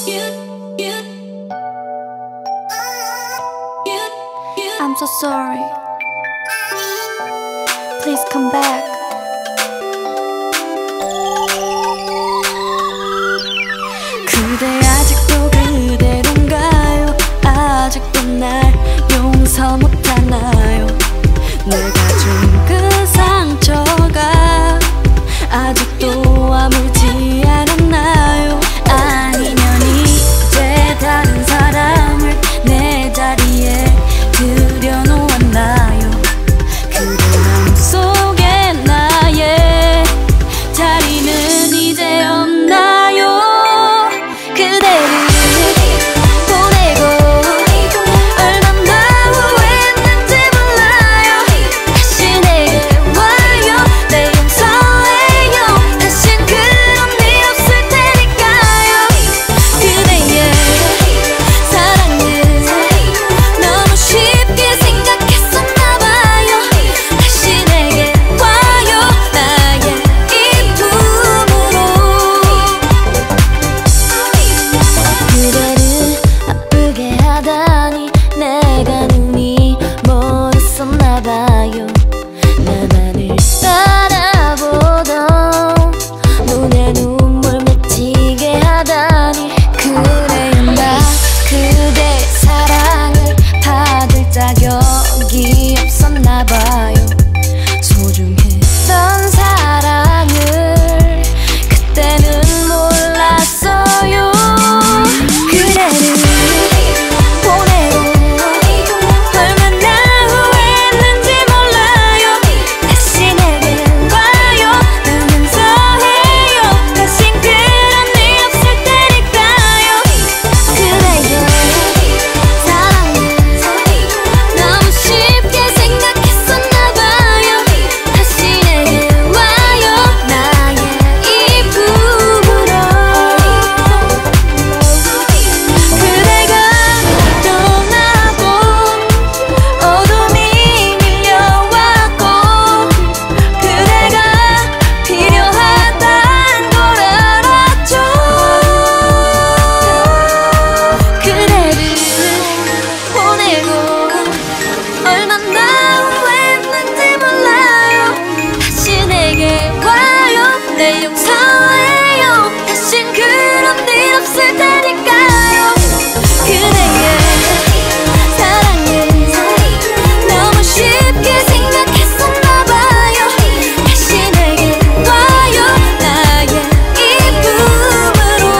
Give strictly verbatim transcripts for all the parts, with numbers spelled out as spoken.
I'm so sorry. Please come back. 그대 아직도 그대로인가요? 아직도 날 용서 못하나요? 내가 준 그 상처가 아직도 아물지 않았나요? 아니면 이제 다른 사람을 내 자리에 들여놓았나요? 그대 마음속에 나의 자리는 이제 없나요? 그대를 보내고 얼마나 후회했는지 몰라요. 다시 내게 와요. 내 용서해요. 다신 그런 일 없을 테니까요. 그대의 사랑은 너무 쉽게 생각했었나봐요. 다시 내게 와요. 나의 이 품으로. 그대를 아프게 하다니 내가 눈이 멀었었나봐요. 나만을 바라보던 눈에 눈물 맺히게 하다니. 그래요, 나 그대 사랑을 받을 자격이 없었나봐요. 소중했던 사랑을 그때는 몰랐어요. 그대를 보내고 얼마나 후회했는지 몰라요. 다시 내게 와요. 난 용서해요. 다신 그런 일 없을 테니까요. 그대의 사랑은 너무 쉽게 생각했었나봐요. 다시 내게 와요. 나의 이 품으로. 그대가 떠나고 어둠이 밀려왔고 그대가 필요하단 걸 알았죠. 그대를 보내고 얼마나 후회했는지 몰라요. 다시 내게 와요. 내 용서해요. 다신 그런 일 없을 테니까요. 그대의 사랑은 너무 쉽게 생각했었나봐요. 다시 내게 와요. 나의 이 품으로.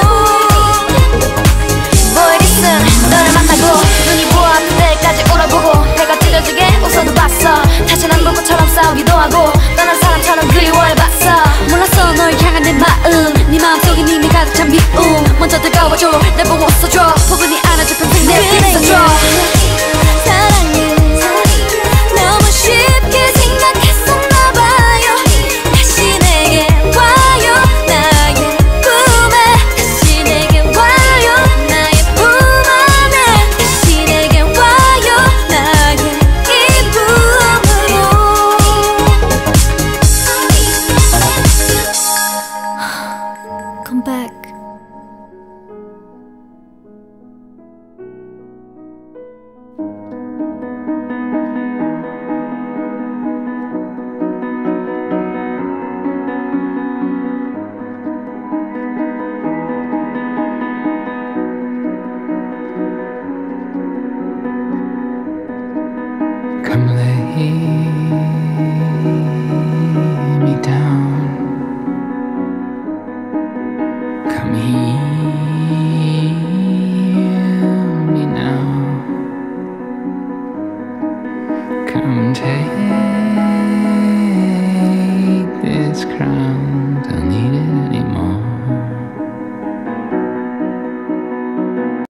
뭐 일있음 너를 만나고 눈이 부어 그때까지 울어보고 해가 찢어지게 웃어도 봤어. 다신 안 볼 것처럼 싸우기도 하고 떠난 사람처럼 그리워해봤어. 몰랐어 널 향한 내 마음. 네 마음속에 이미 가득 찬 미움. 먼저 다가와줘 날 보고 웃어줘. 포근히 안아줘 평생 내 있어줘. 사랑은 너무 쉽게 생각했었나봐요. 다시 내게 와요. 나의 품에. 다시 내게 와요. 나의 품 안에. 다시 내게 와요. 나의 이 품으로. Come back.